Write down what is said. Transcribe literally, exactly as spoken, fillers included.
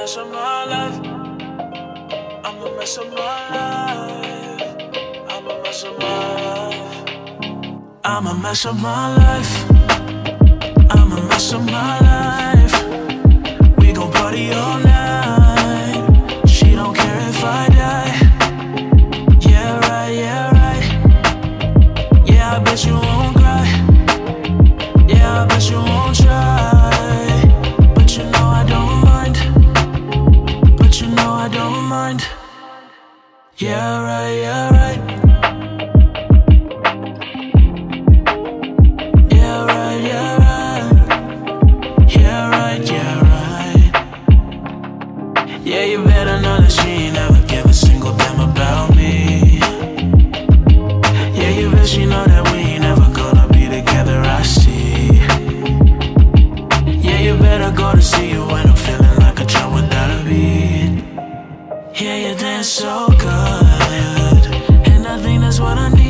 mess up my life. I'ma mess up my life. I'ma mess up my life. I'ma mess up my life. I'ma mess up my life. We gon' party all night. She don't care if I die. Yeah, right, yeah, right. Yeah, I bet you won't cry. Yeah, I bet you won't try. But you know I don't mind. But you know I don't mind. Yeah, right, yeah, right. Yeah, right, yeah, right. Yeah, right, yeah, right. Yeah, you better know that she ain't never give a single damn about me. Yeah, you bet she know that we ain't never gonna be together, I see. Yeah, you better go to see you when I'm feeling like a drum without a beat. Yeah, you dance so good, and I think that's what I need.